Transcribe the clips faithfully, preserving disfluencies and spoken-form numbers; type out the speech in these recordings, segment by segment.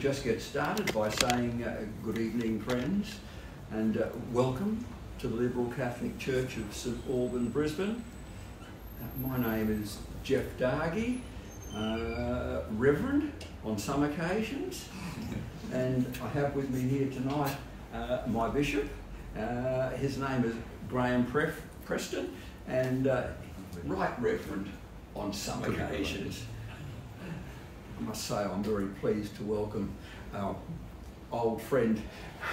just get started by saying uh, good evening, friends, and uh, welcome to the Liberal Catholic Church of St Alban, Brisbane. Uh, my name is Geoff Dargie, uh, Reverend on some occasions, and I have with me here tonight uh, my bishop. Uh, his name is Graham Pre Preston, and uh, Right Reverend on some occasions. I must say I'm very pleased to welcome our old friend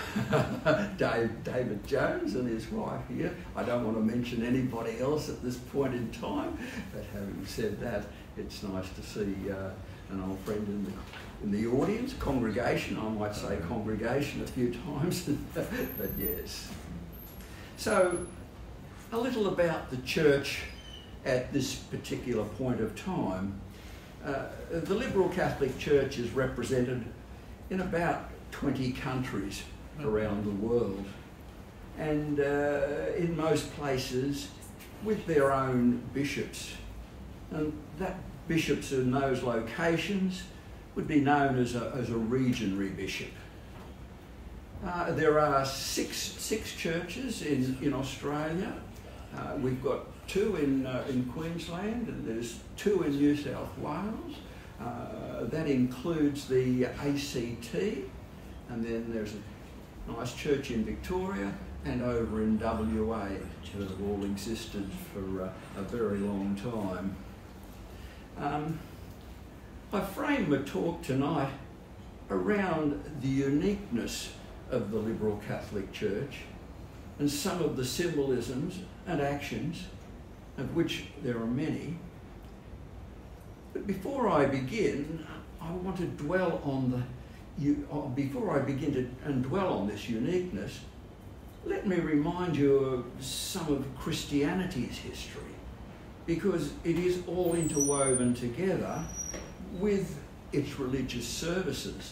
Dave, David Jones and his wife here. I don't want to mention anybody else at this point in time, but having said that, it's nice to see uh, an old friend in the, in the audience, congregation, I might say congregation a few times, but yes. So, a little about the church at this particular point of time. Uh, the Liberal Catholic Church is represented in about twenty countries around the world, and uh, in most places with their own bishops. And that bishops in those locations would be known as a, as a regionary bishop. Uh, there are six, six churches in, in Australia. Uh, we've got two in, uh, in Queensland, and there's two in New South Wales. Uh, that includes the A C T, and then there's a nice church in Victoria and over in W A that have all existed for uh, a very long time. Um, I frame my talk tonight around the uniqueness of the Liberal Catholic Church and some of the symbolisms and actions, of which there are many. But before I begin, I want to dwell on the, you, uh, before I begin to and dwell on this uniqueness, let me remind you of some of Christianity's history, because it is all interwoven together with its religious services.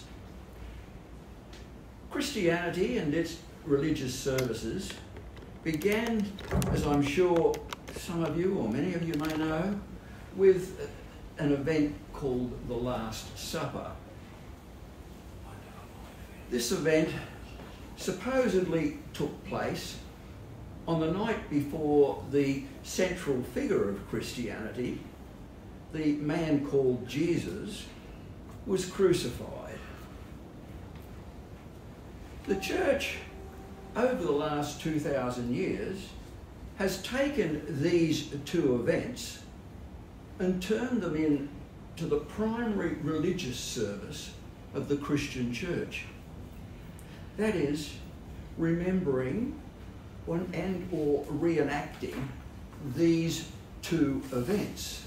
Christianity and its religious services began, as I'm sure some of you or many of you may know, with an event called the Last Supper. This event supposedly took place on the night before the central figure of Christianity, the man called Jesus, was crucified. The Church, over the last two thousand years, has taken these two events and turned them into the primary religious service of the Christian Church. That is, remembering and or reenacting these two events.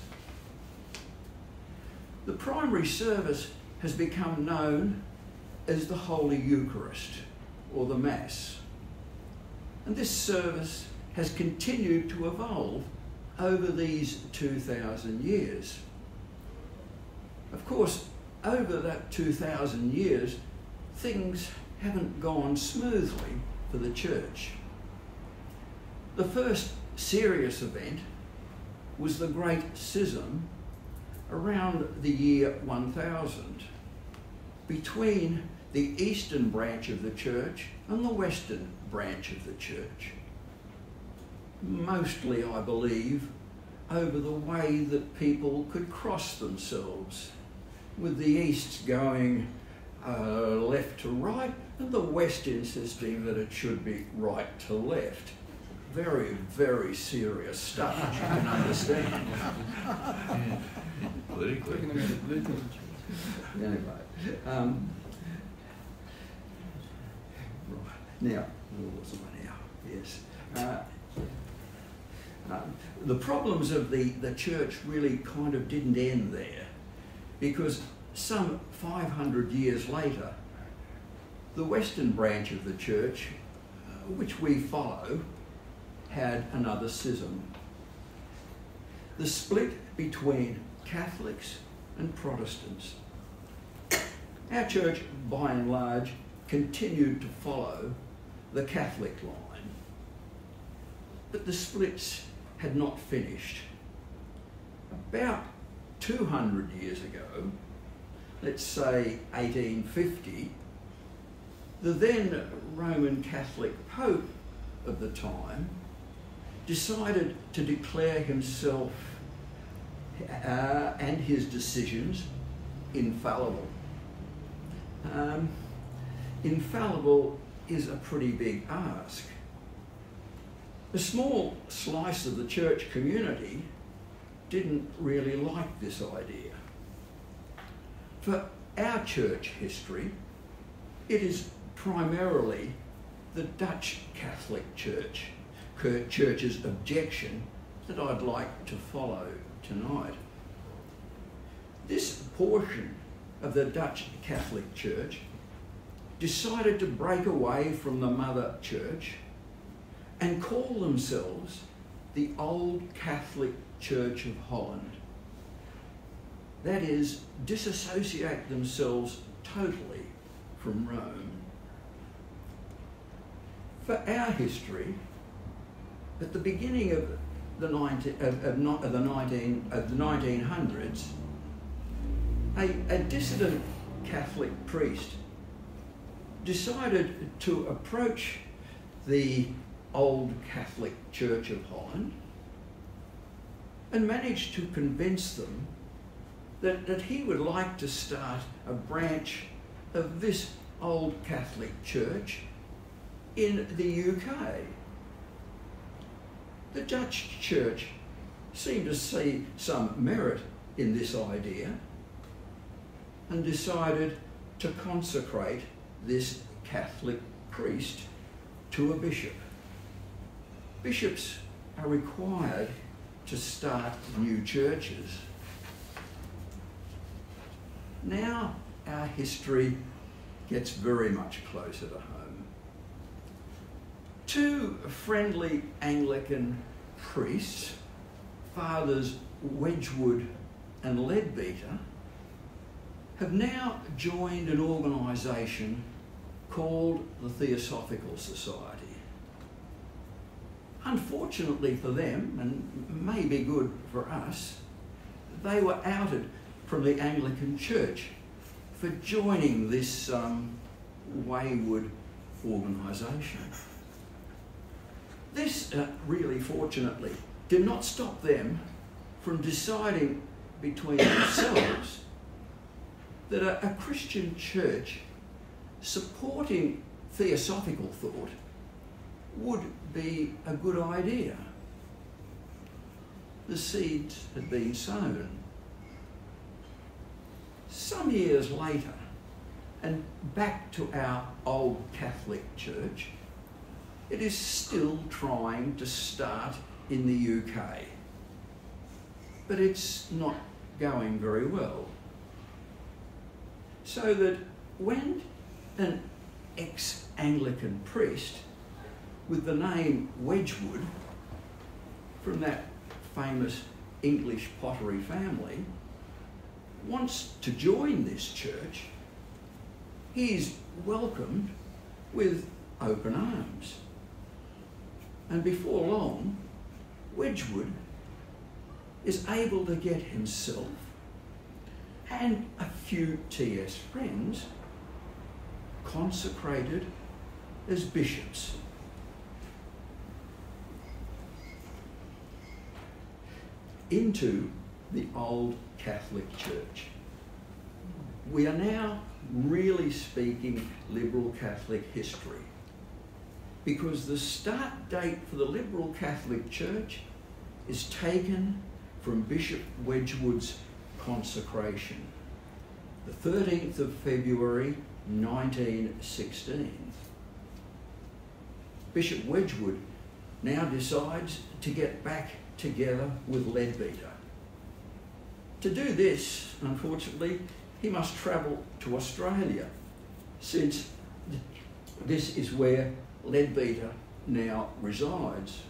The primary service has become known as the Holy Eucharist, or the Mass. And this service has continued to evolve over these two thousand years. Of course, over that two thousand years, things haven't gone smoothly for the Church. The first serious event was the Great Schism around the year one thousand between the Eastern branch of the Church and the Western branch of the Church. Mostly, I believe, over the way that people could cross themselves, with the East going uh, left to right and the West insisting that it should be right to left. Very, very serious stuff, as you can understand. Yeah. Politically. Anyway, um, right. Now, what's the one now? Yes. Uh, uh, the problems of the, the Church really kind of didn't end there, because some five hundred years later, the Western branch of the Church, uh, which we follow, had another schism. The split between Catholics and Protestants. Our church, by and large, continued to follow the Catholic line. But the splits had not finished. About two hundred years ago, let's say eighteen fifty, the then Roman Catholic Pope of the time decided to declare himself uh, and his decisions infallible. Um, infallible is a pretty big ask. A small slice of the church community didn't really like this idea. For our church history, it is primarily the Dutch Catholic Church, Church's objection that I'd like to follow tonight. This portion of the Dutch Catholic Church decided to break away from the Mother Church and call themselves the Old Catholic Church of Holland. That is, disassociate themselves totally from Rome. For our history, at the beginning of the, nineteen, of, of, not, of the, nineteen, of the nineteen hundreds, a, a dissident Catholic priest decided to approach the Old Catholic Church of Holland and managed to convince them that, that he would like to start a branch of this Old Catholic Church in the U K. The Dutch Church seemed to see some merit in this idea and decided to consecrate this Catholic priest to a bishop. Bishops are required to start new churches. Now our history gets very much closer to home. Two friendly Anglican priests, Fathers Wedgewood and Leadbeater, have now joined an organisation called the Theosophical Society. Unfortunately for them, and maybe good for us, they were outed from the Anglican Church for joining this um, wayward organisation. This, uh, really fortunately, did not stop them from deciding between themselves that a, a Christian church supporting theosophical thought would be a good idea. The seeds had been sown. Some years later, and back to our old Catholic Church, it is still trying to start in the U K, but it's not going very well. So that when an ex-Anglican priest with the name Wedgewood, from that famous English pottery family, wants to join this church, he is welcomed with open arms. And before long, Wedgewood is able to get himself and a few T S friends consecrated as bishops. Into the Old Catholic Church. We are now really speaking Liberal Catholic history, because the start date for the Liberal Catholic Church is taken from Bishop Wedgewood's consecration, the thirteenth of February nineteen sixteen. Bishop Wedgewood now decides to get back together with Leadbeater. To do this, unfortunately, he must travel to Australia, since this is where Leadbeater now resides.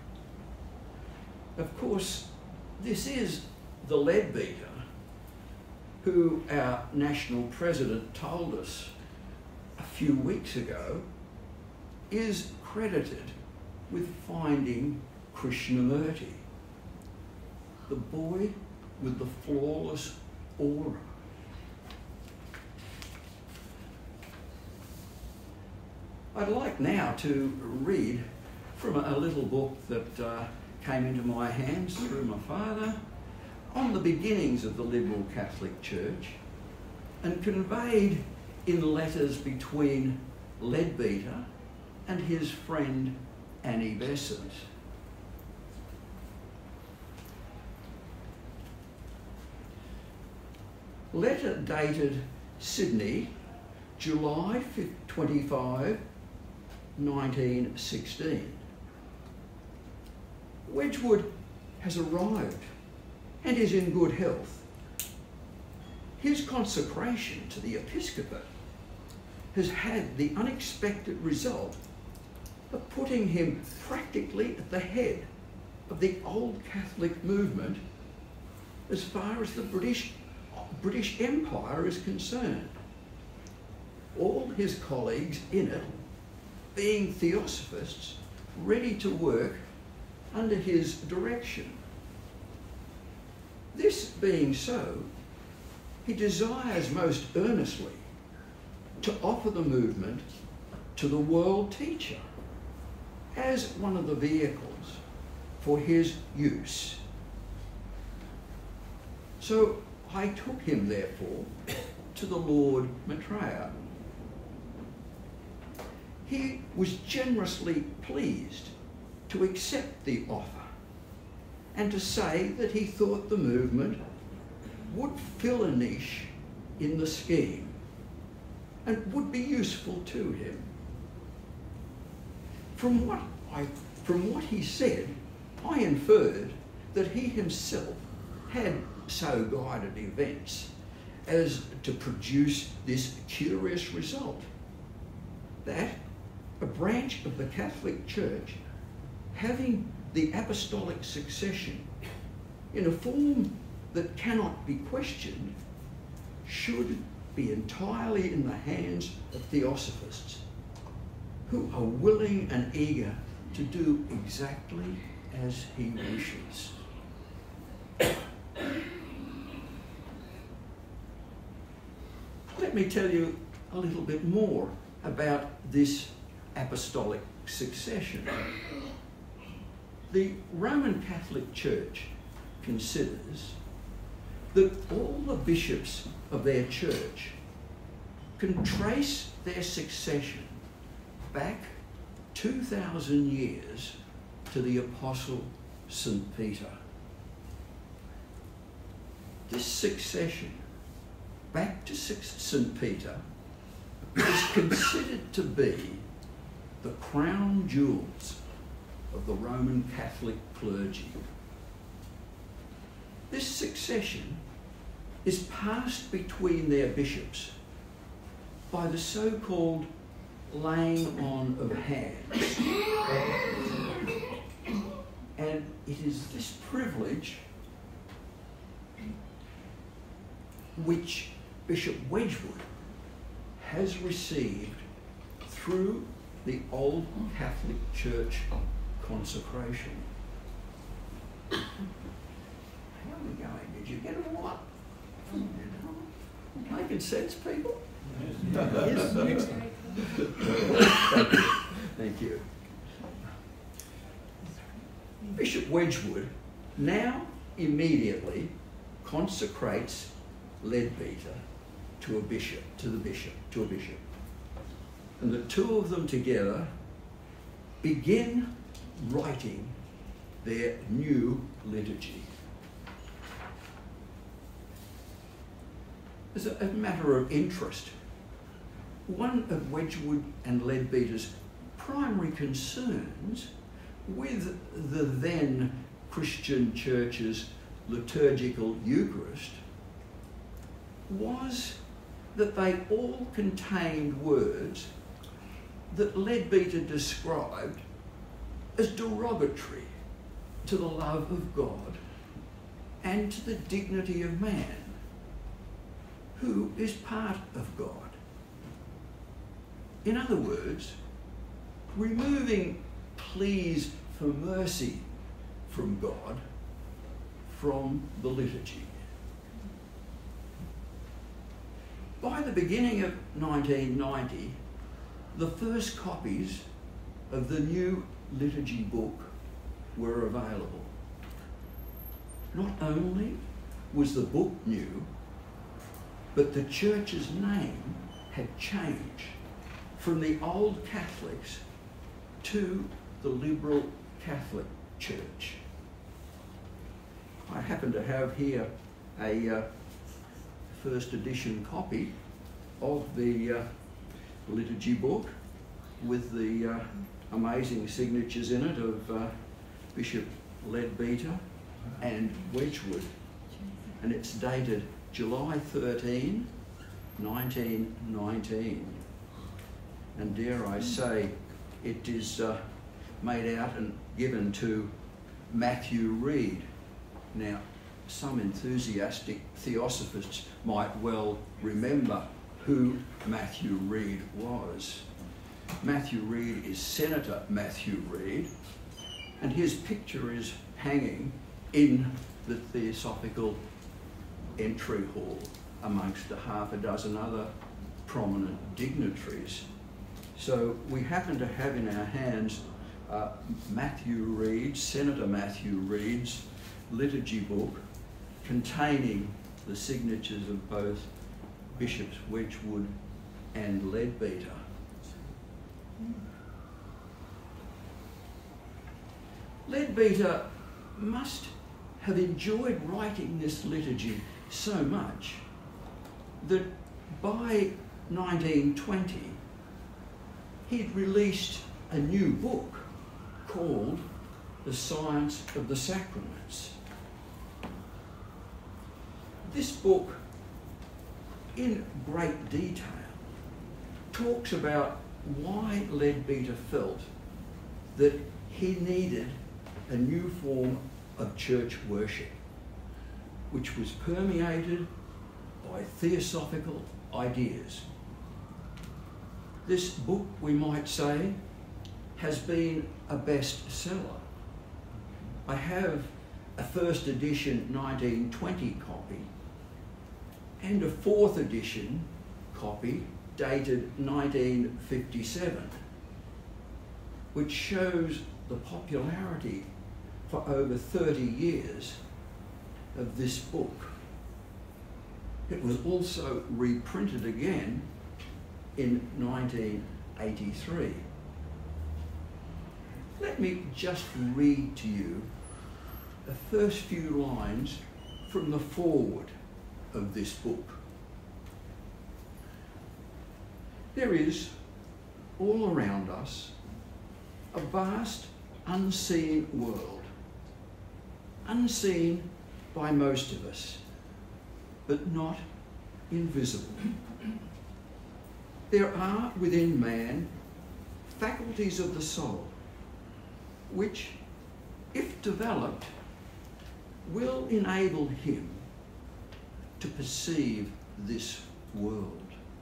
Of course, this is the Leadbeater who our national president told us a few weeks ago is credited with finding Krishnamurti, the boy with the flawless aura. I'd like now to read from a little book that uh, came into my hands through my father on the beginnings of the Liberal Catholic Church and conveyed in letters between Leadbeater and his friend Annie Besant. Letter dated Sydney, July twenty-fifth, nineteen sixteen. Wedgewood has arrived and is in good health. His consecration to the episcopate has had the unexpected result of putting him practically at the head of the old Catholic movement as far as the British, British Empire is concerned. All his colleagues in it being theosophists ready to work under his direction. This being so, he desires most earnestly to offer the movement to the world teacher as one of the vehicles for his use. So I took him, therefore, to the Lord Maitreya. He was generously pleased to accept the offer and to say that he thought the movement would fill a niche in the scheme and would be useful to him. From what, I, from what he said, I inferred that he himself had so guided events as to produce this curious result, that a branch of the Catholic Church, having the apostolic succession in a form that cannot be questioned, should be entirely in the hands of theosophists who are willing and eager to do exactly as he wishes. Let me tell you a little bit more about this apostolic succession. The Roman Catholic Church considers that all the bishops of their church can trace their succession back two thousand years to the Apostle Saint Peter. This succession back to Saint Peter is considered to be the crown jewels of the Roman Catholic clergy. This succession is passed between their bishops by the so-called laying on of hands. And it is this privilege which Bishop Wedgewood has received through the old Catholic Church consecration. How are we going? Did you get it all up? Making sense, people? Yes. Yes. Thank you. Thank you. Bishop Wedgewood now immediately consecrates Leadbeater to a bishop, to the bishop, to a bishop. And the two of them together begin writing their new liturgy. As a, a matter of interest, one of Wedgewood and Leadbeater's primary concerns with the then Christian Church's liturgical Eucharist was that they all contained words that Leadbeater described as derogatory to the love of God and to the dignity of man, who is part of God. In other words, removing pleas for mercy from God from the liturgy. By the beginning of nineteen ninety, the first copies of the new liturgy book were available. Not only was the book new, but the church's name had changed from the old Catholics to the Liberal Catholic Church. I happen to have here a uh, first edition copy of the uh, liturgy book with the uh, amazing signatures in it of uh, Bishop Leadbeater and Wedgewood, and it's dated July thirteenth, nineteen nineteen. And dare I say, it is uh, made out and given to Matthew Reed. Now, some enthusiastic theosophists might well remember who Matthew Reed was. Matthew Reed is Senator Matthew Reed, and his picture is hanging in the Theosophical entry hall amongst a half a dozen other prominent dignitaries. So we happen to have in our hands uh, Matthew Reed, Senator Matthew Reed's liturgy book containing the signatures of both Bishops Wedgewood and Leadbeater. Leadbeater must have enjoyed writing this liturgy so much that by nineteen twenty he'd released a new book called The Science of the Sacraments. This book, in great detail, talks about why Leadbeater felt that he needed a new form of church worship, which was permeated by theosophical ideas. This book, we might say, has been a bestseller. I have a first edition nineteen twenty copy and a fourth edition copy dated nineteen fifty-seven, which shows the popularity for over thirty years of this book. It was also reprinted again in nineteen eighty-three. Let me just read to you the first few lines from the foreword of this book. There is, all around us, a vast unseen world, unseen by most of us, but not invisible. There are within man faculties of the soul, which, if developed, will enable him to perceive this world.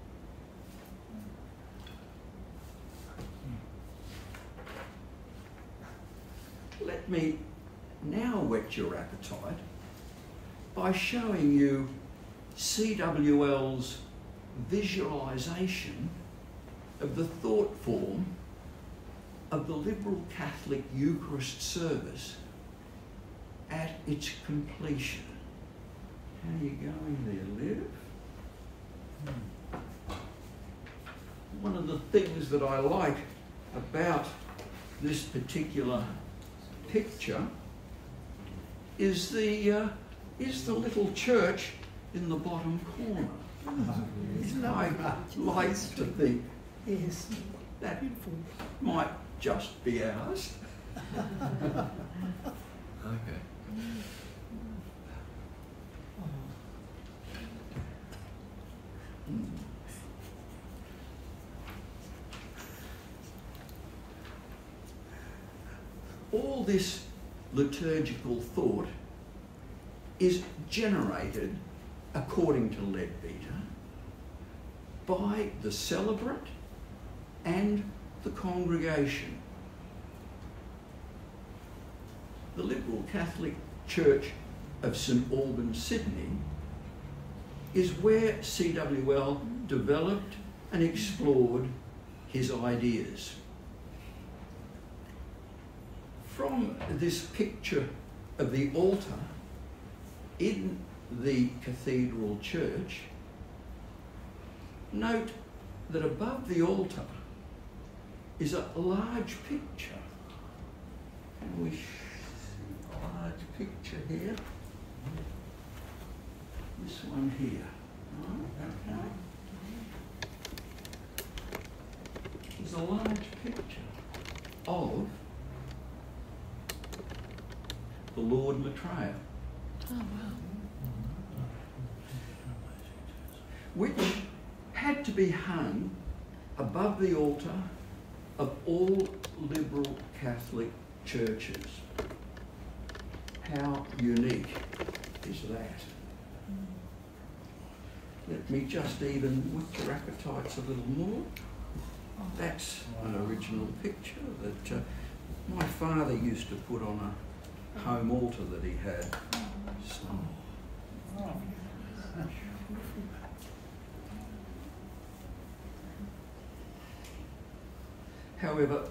Let me now whet your appetite by showing you C W L's visualisation of the thought form of the Liberal Catholic Eucharist service at its completion. How are you going there, Liv? Hmm. One of the things that I like about this particular picture is the uh, is the little church in the bottom corner. Oh, I like to think yes. that might just be ours. Okay. All this liturgical thought is generated, according to Leadbeater, by the celebrant and the congregation. The Liberal Catholic Church of Saint Albans, Sydney, is where C W L developed and explored his ideas. From this picture of the altar in the cathedral church, note that above the altar is a large picture. Can we see a large picture here? This one here. Oh, okay. There's a large picture of the Lord Maitreya. Oh, wow. Which had to be hung above the altar of all liberal Catholic churches. How unique is that? Let me just even whet your appetites a little more. That's an original picture that uh, my father used to put on a home altar that he had. So, however,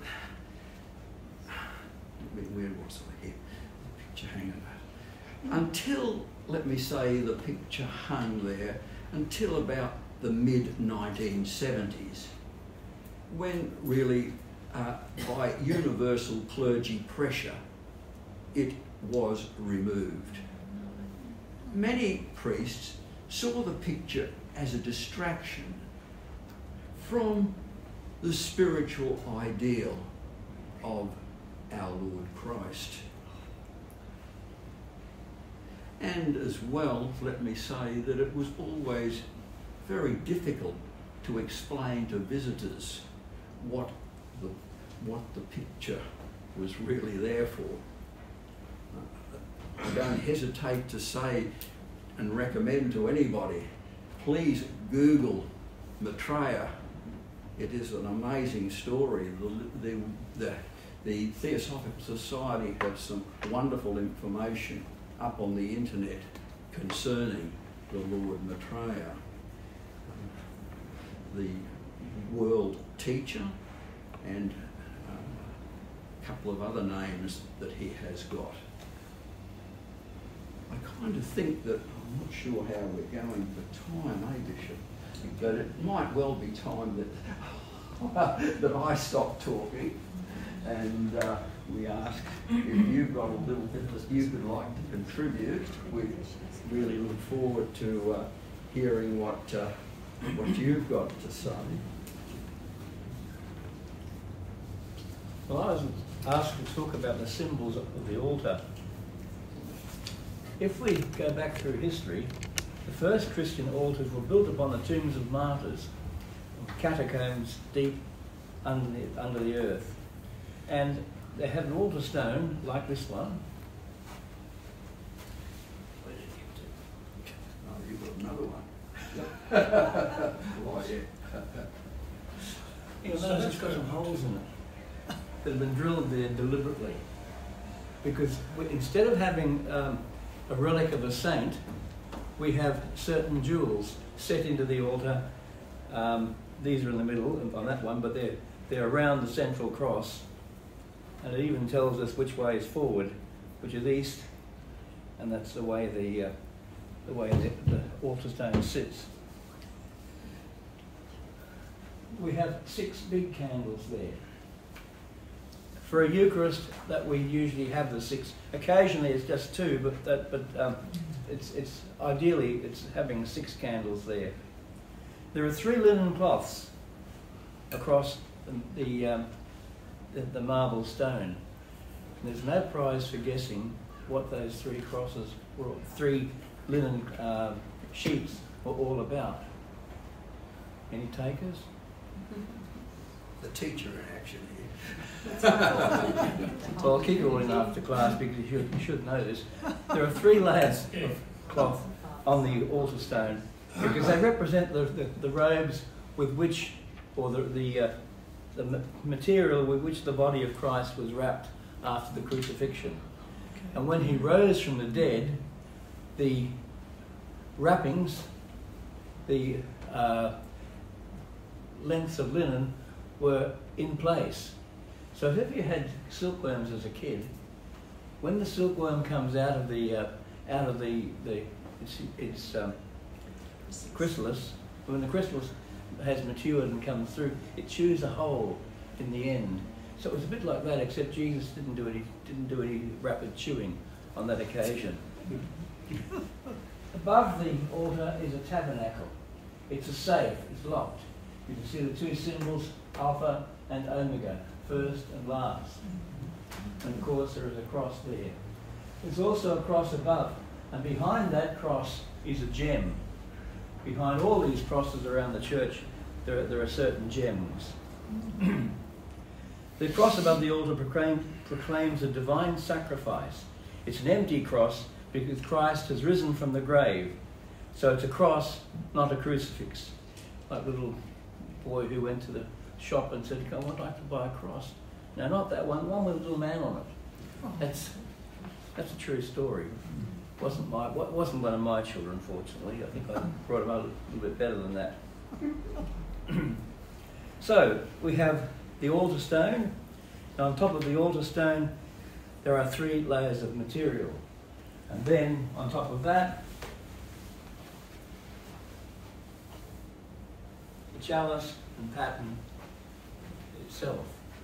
where was I here? The picture hanging about. Until, let me say, the picture hung there until about the mid nineteen seventies, when really, uh, by universal clergy pressure, it was removed. Many priests saw the picture as a distraction from the spiritual ideal of our Lord Christ. And as well, let me say that it was always very difficult to explain to visitors what the, what the picture was really there for. I don't hesitate to say and recommend to anybody, please Google Maitreya. It is an amazing story. The, the, the, the Theosophical Society have some wonderful information up on the internet concerning the Lord Maitreya, the world teacher, and um, a couple of other names that he has got. I kind of think that, I'm not sure how we're going for time, eh, Bishop? But it might well be time that, that I stop talking and uh, we ask if you've got a little bit that you could like to contribute. We really look forward to uh, hearing what, uh, what you've got to say. Well, I was asked to talk about the symbols of the altar. If we go back through history, the first Christian altars were built upon the tombs of martyrs, catacombs deep under the, under the earth. And they had an altar stone like this one. Where did you get it? Oh, you've got another one. Oh, yeah. You'll notice it's got some holes in it that have been drilled there deliberately. Because we, instead of having um, a relic of a saint, we have certain jewels set into the altar. Um, these are in the middle on that one, but they're, they're around the central cross. And it even tells us which way is forward, which is east, and that's the way the, uh, the, way the, the altar stone sits. We have six big candles there. For a Eucharist, that we usually have the six. Occasionally it's just two, but that, but um, it's it's ideally it's having six candles there. There are three linen cloths across the the, um, the, the marble stone. And there's no prize for guessing what those three crosses, or three linen um, sheets were all about. Any takers? The teacher in action here. Well, I'll keep it all in after class because you should, you should know this. There are three layers of cloth on the altar stone because they represent the, the, the robes with which, or the, the, uh, the material with which the body of Christ was wrapped after the crucifixion. And when he rose from the dead, the wrappings, the uh, lengths of linen were in place. So if you had silkworms as a kid, when the silkworm comes out of the uh, out of the the its, its um, chrysalis, when the chrysalis has matured and comes through, it chews a hole in the end. So it was a bit like that, except Jesus didn't do any didn't do any rapid chewing on that occasion. Above the altar is a tabernacle. It's a safe. It's locked. You can see the two symbols, Alpha and Omega, first and last. And of course there is a cross there. There's also a cross above, and behind that cross is a gem. Behind all these crosses around the church, there are, there are certain gems. The cross above the altar proclaim, proclaims a divine sacrifice. It's an empty cross because Christ has risen from the grave. So it's a cross, not a crucifix. Like the little boy who went to the shop and said, "I would like to buy a cross." No, not that one, one with a little man on it. That's, that's a true story. Wasn't my, wasn't one of my children, fortunately. I think I brought him up a little bit better than that. So, we have the altar stone. And on top of the altar stone, there are three layers of material. And then, on top of that, the chalice and paten itself.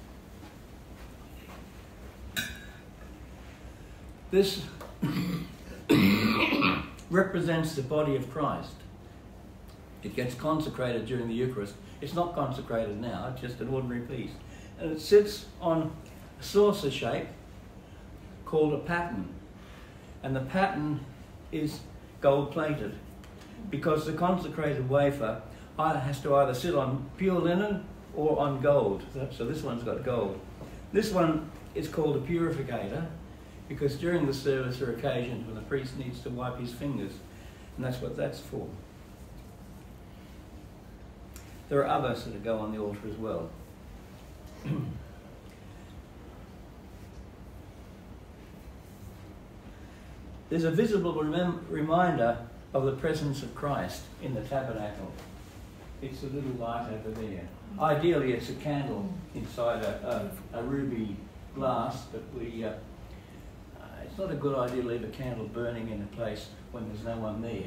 This represents the body of Christ. It gets consecrated during the Eucharist. It's not consecrated now, it's just an ordinary piece. And it sits on a saucer shape called a paten. And the paten is gold-plated because the consecrated wafer either has to either sit on pure linen or on gold. So this one's got gold. This one is called a purificator because during the service there are occasions when the priest needs to wipe his fingers, and that's what that's for. There are others that go on the altar as well. There's a visible remem reminder of the presence of Christ in the tabernacle. It's a little light over there. Ideally, it's a candle inside a, a, a ruby glass, but we, uh, uh, it's not a good idea to leave a candle burning in a place when there's no one there.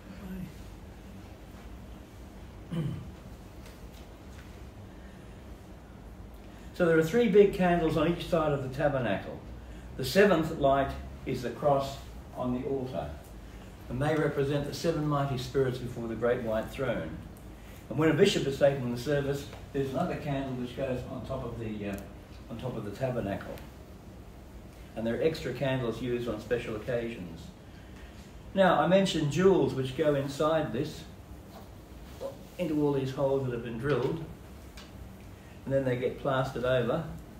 So there are three big candles on each side of the tabernacle. The seventh light is the cross on the altar, and they represent the seven mighty spirits before the great white throne. And when a bishop is taking the service, there's another candle which goes on top of the uh, on top of the tabernacle, and there are extra candles used on special occasions. Now, I mentioned jewels which go inside this, into all these holes that have been drilled, and then they get plastered over.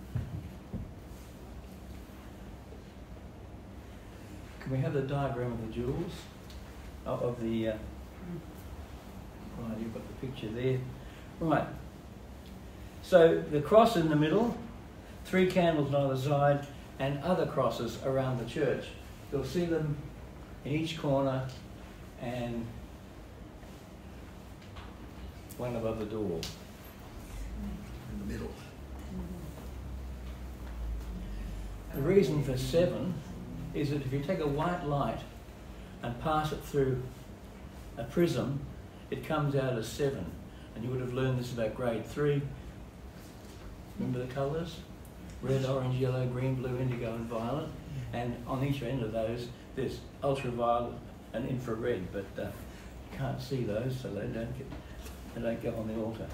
Can we have the diagram of the jewels? Of, of the, uh, right, you've got the picture there. Right. So the cross in the middle, three candles on either side, and other crosses around the church. You'll see them in each corner and one above the door. In the middle. The reason for seven is that if you take a white light and pass it through a prism, it comes out as seven. And you would have learned this about grade three. Remember the colours? Red, orange, yellow, green, blue, indigo and violet. And on each end of those there's ultraviolet and infrared, but uh, you can't see those, so they don't get, they don't go on the altar.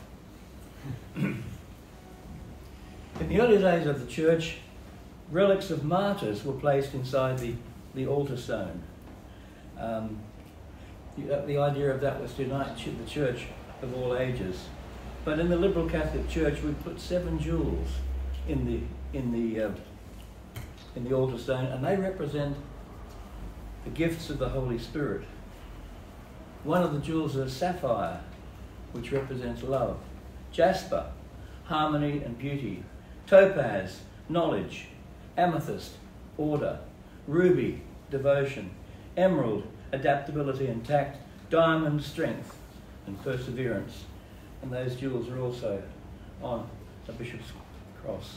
In the early days of the church, relics of martyrs were placed inside the, the altar stone. Um, the, the idea of that was to unite the church of all ages. But in the Liberal Catholic Church, we put seven jewels in the, in the, uh, in the altar stone, and they represent the gifts of the Holy Spirit. One of the jewels is sapphire, which represents love. Jasper, harmony and beauty. Topaz, knowledge. Amethyst, order. Ruby, devotion. Emerald, adaptability and tact. Diamond, strength and perseverance. And those jewels are also on a bishop's cross.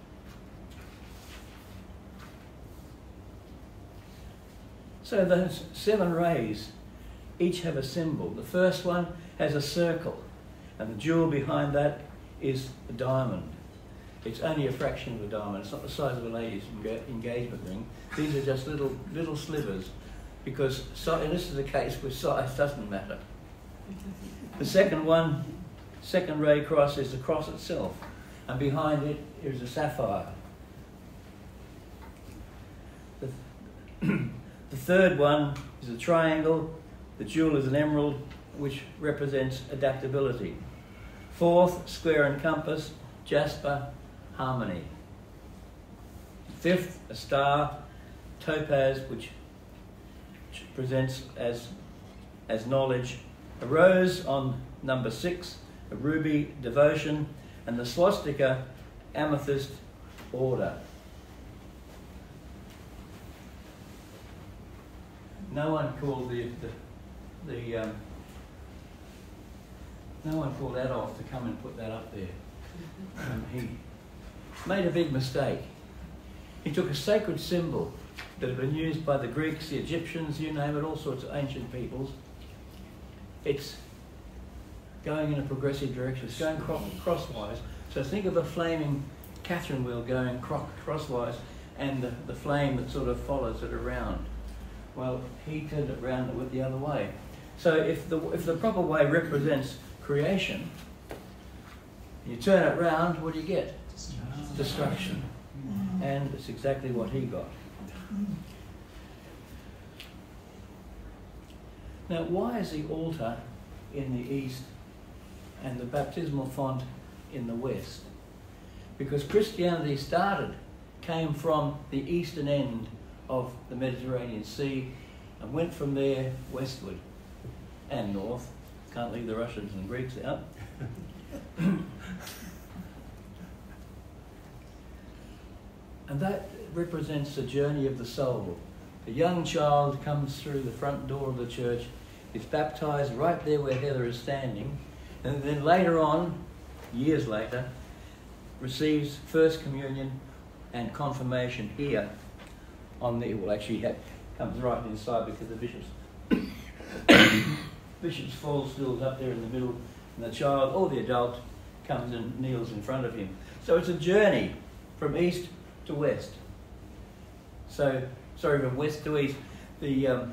So those seven rays each have a symbol. The first one has a circle, and the jewel behind that is a diamond. It's only a fraction of a diamond. It's not the size of a lady's engagement ring. These are just little little slivers, because so, and this is the case with size doesn't matter. The second one, second ray cross, is the cross itself, and behind it is a sapphire. The, the third one is a triangle. The jewel is an emerald, which represents adaptability. Fourth, square and compass, jasper, harmony. Fifth, a star, topaz, which, which presents as, as knowledge. A rose on number six, a ruby, devotion, and the swastika, amethyst, order. No one called the, the, the um, no one called Adolf to come and put that up there. Um, he made a big mistake. He took a sacred symbol that had been used by the Greeks, the Egyptians, you name it, all sorts of ancient peoples. It's going in a progressive direction. It's going cro crosswise. So think of a flaming Catherine wheel going cro crosswise, and the, the flame that sort of follows it around. Well, he turned it around and went the other way. So if the, if the proper way represents creation, you turn it round, what do you get? Destruction. Destruction. And it's exactly what he got. Now, why is the altar in the east and the baptismal font in the west? Because Christianity started, came from the eastern end of the Mediterranean Sea and went from there westward and north. Can't leave the Russians and Greeks out. And that represents the journey of the soul. The young child comes through the front door of the church, is baptized right there where Heather is standing, and then later on, years later, receives First Communion and confirmation here on the, well actually it comes right inside because the bishop's bishop's fall stool's up there in the middle, and the child or the adult comes and kneels in front of him. So it's a journey from east to west. So, sorry, from west to east. The um,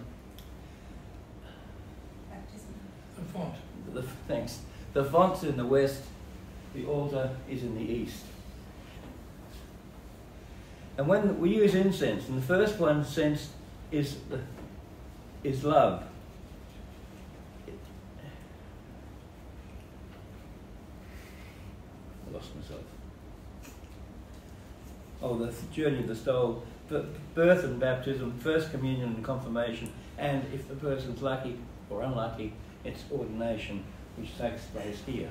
The font. The, thanks. The font's in the west. The altar is in the east. And when we use incense, and the first one sense is the, is love. I lost myself. Oh, the journey of the soul, birth and baptism, first communion and confirmation, and if the person's lucky or unlucky, it's ordination, which takes place here.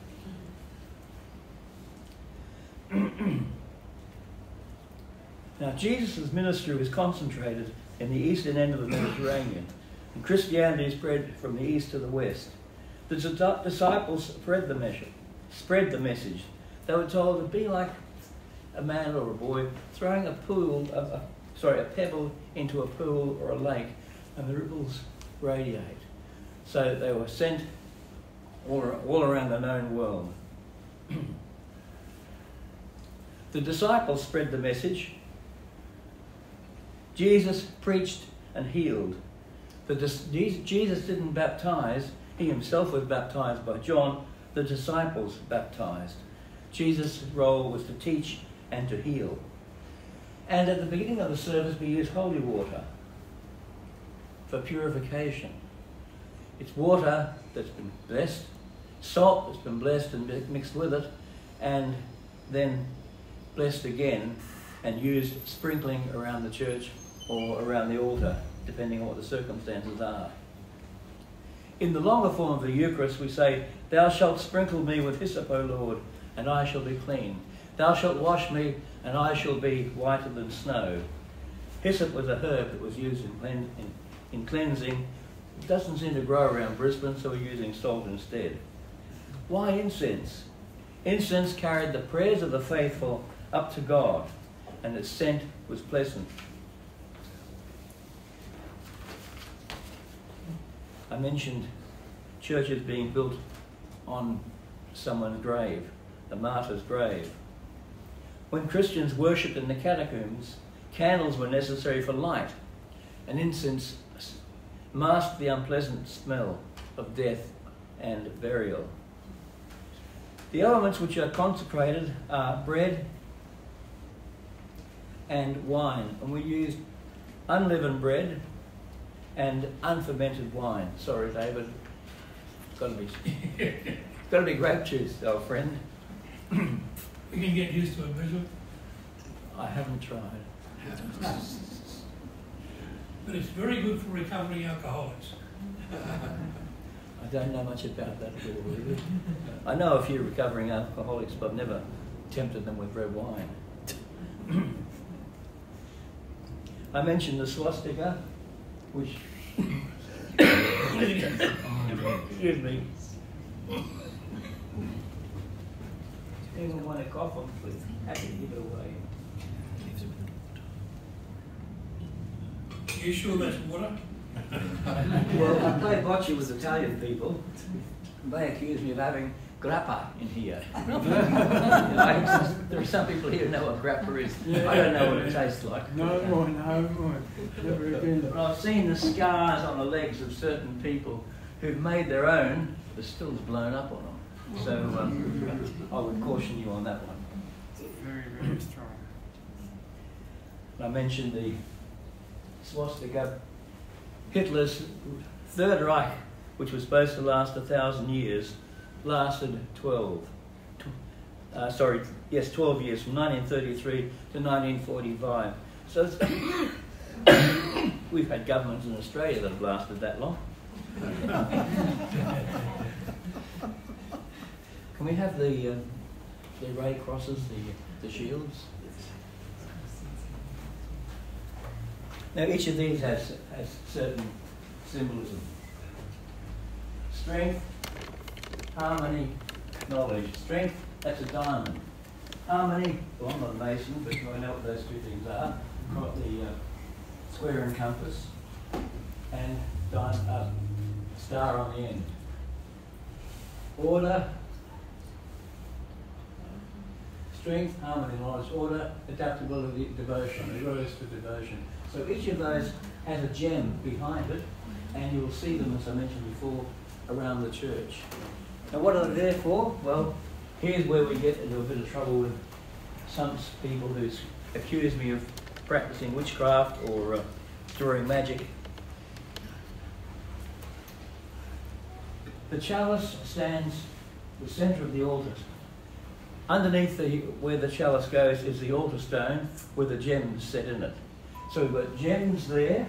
Now, Jesus' ministry was concentrated in the eastern end of the Mediterranean, and Christianity spread from the east to the west. The disciples spread the message. Spread the message. They were told to be like a man or a boy throwing a pool, of a, sorry, a pebble into a pool or a lake, and the ripples radiate. So they were sent all, all around the known world. The disciples spread the message. Jesus preached and healed. The Jesus didn't baptize. He himself was baptized by John. The disciples baptized. Jesus' role was to teach and to heal. And at the beginning of the service, we use holy water for purification. It's water that's been blessed, salt that's been blessed and mixed with it, and then blessed again and used sprinkling around the church or around the altar, depending on what the circumstances are. In the longer form of the Eucharist, we say, "Thou shalt sprinkle me with hyssop, O Lord, and I shall be clean. Thou shalt wash me, and I shall be whiter than snow." Hyssop was a herb that was used in, clean, in, in cleansing. It doesn't seem to grow around Brisbane, so we're using salt instead. Why incense? Incense carried the prayers of the faithful up to God, and its scent was pleasant. I mentioned churches being built on someone's grave, the martyr's grave. When Christians worshipped in the catacombs, candles were necessary for light, and incense masked the unpleasant smell of death and burial. The elements which are consecrated are bread and wine, and we used unleavened bread and unfermented wine. Sorry, David, it's got to be, it's got to be grape juice, old friend. We can get used to it, Bishop. I haven't tried. But it's very good for recovering alcoholics. I don't know much about that at all, really. I know a few recovering alcoholics, but I've never tempted them with red wine. I mentioned the swastika, which... Excuse me. Anyone want to cough on, please? Happy to give it away. Are you sure that's water? Well, I play bocce with Italian people. They accuse me of having grappa in here. I, there are some people here who know what grappa is. I don't know what it tastes like. No more, no more. Never again. But I've seen the scars on the legs of certain people who've made their own, the still's blown up on them. So um, I would caution you on that one. Very, very strong. I mentioned the swastika. Hitler's Third Reich, which was supposed to last a thousand years, lasted twelve. Uh, sorry, yes, twelve years, from nineteen thirty-three to nineteen forty-five. So it's we've had governments in Australia that have lasted that long. Can we have the uh, the ray crosses, the the shields? Now each of these has has certain symbolism. Strength, harmony, knowledge. Strength, that's a diamond. Harmony, well, I'm not a mason, but I know what those two things are. Got the uh, square and compass, and diamond, uh, star on the end. Order, strength, harmony, knowledge. Order, adaptability, devotion. A rose for devotion. So each of those has a gem behind it, and you'll see them, as I mentioned before, around the church. Now what are they there for? Well, here's where we get into a bit of trouble with some people who accuse me of practicing witchcraft or uh, drawing magic. The chalice stands the centre of the altar. Underneath the, where the chalice goes is the altar stone with the gems set in it. So we've got gems there,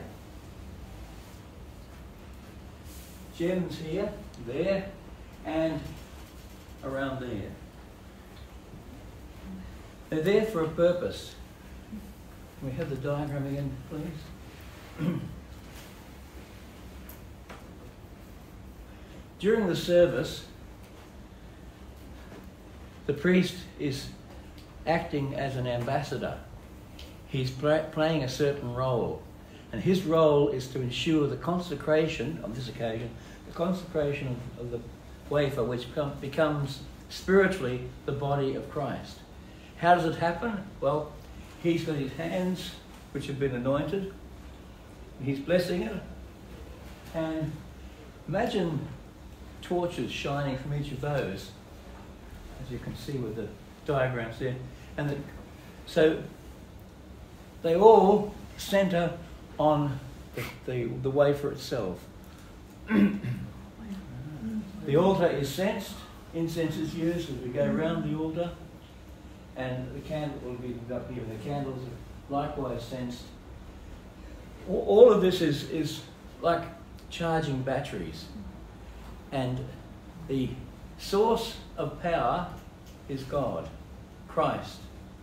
gems here, there, and around there. They're there for a purpose. Can we have the diagram again, please? During the service, the priest is acting as an ambassador. He's play, playing a certain role, and his role is to ensure the consecration, on this occasion, the consecration of, of the wafer, which become, becomes spiritually the body of Christ. How does it happen? Well, he's got his hands, which have been anointed, he's blessing it, and imagine torches shining from each of those, as you can see with the diagrams there, and the, so they all centre on the, the, the wafer itself. The altar is censed, incense is used as we go around the altar, and the candle will be up here. The candles are likewise censed. All, all of this is, is like charging batteries, and the source of power is God, Christ.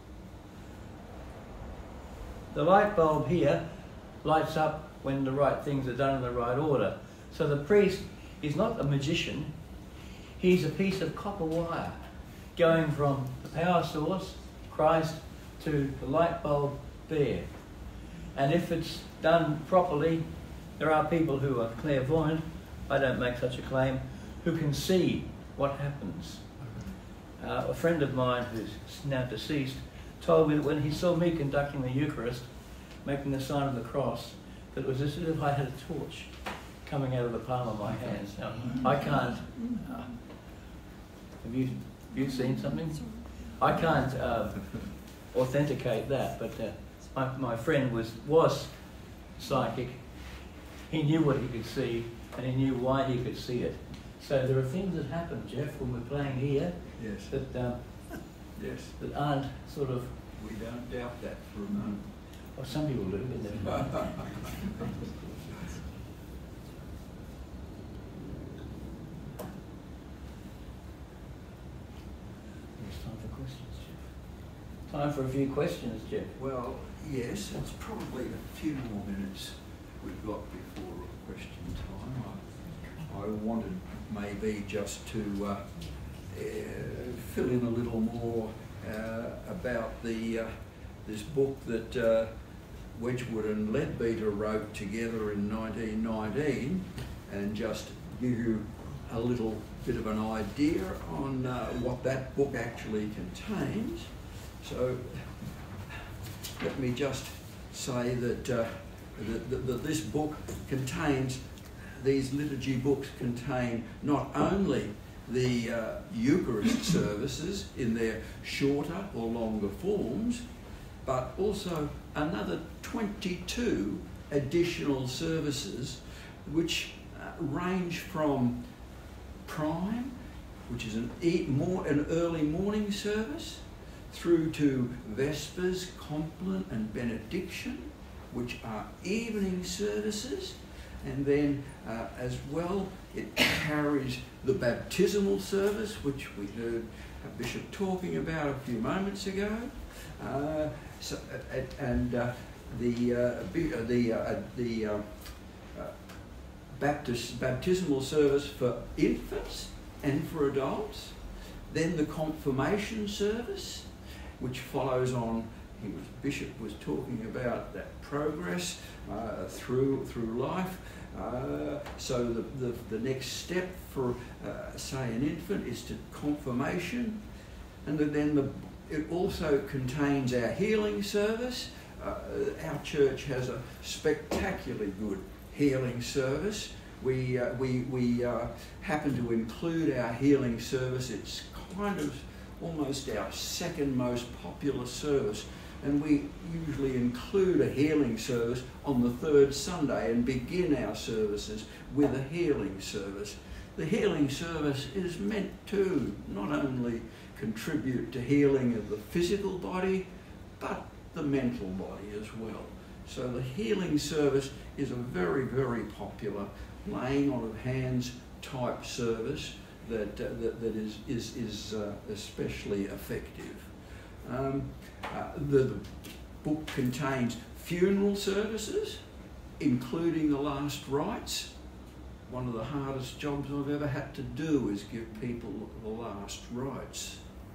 The light bulb here lights up when the right things are done in the right order. So the priest is not a magician, he's a piece of copper wire going from the power source, Christ, to the light bulb there. And if it's done properly, there are people who are clairvoyant, I don't make such a claim, who can see what happens. Uh, a friend of mine who's now deceased told me that when he saw me conducting the Eucharist, making the sign of the cross, that it was as if I had a torch coming out of the palm of my hands. Now, I can't... Uh, have you, you seen something? I can't uh, authenticate that, but uh, my, my friend was, was psychic. He knew what he could see, and he knew why he could see it. So there are things that happen, Geoff, when we're playing here, Yes. that um, Yes. that aren't sort of... We don't doubt that for a moment. Well, some people do, but they're There's time for questions, Geoff. Time for a few questions, Geoff. Well, yes, it's probably a few more minutes we've got before question time. I, I wanted maybe just to uh, uh, fill in a little more uh, about the uh, this book that uh, Wedgewood and Leadbeater wrote together in nineteen nineteen, and just give you a little bit of an idea on uh, what that book actually contains. So let me just say that, uh, that, that, that this book contains, these liturgy books contain not only the uh, Eucharist services in their shorter or longer forms, but also another twenty-two additional services which uh, range from prime, which is an, e more, an early morning service, through to Vespers, Compline and Benediction, which are evening services, and then uh, as well it carries the baptismal service, which we heard a bishop talking about a few moments ago, uh, so, uh, and uh, the uh, the uh, the uh, uh, Baptist baptismal service for infants and for adults, then the confirmation service, which follows on. He was bishop was talking about that progress uh, through through life. Uh, so the, the the next step for uh, say an infant is to confirmation, and then the it also contains our healing service. Uh, our church has a spectacularly good healing service. We uh, we we uh, happen to include our healing service. It's kind of almost our second most popular service, and we usually include a healing service on the third Sunday and begin our services with a healing service. The healing service is meant to not only contribute to healing of the physical body, but the mental body as well. So the healing service is a very, very popular laying on of hands type service that, uh, that, that is, is, is uh, especially effective. Um, uh, the, the book contains funeral services, including the last rites. One of the hardest jobs I've ever had to do is give people the last rites.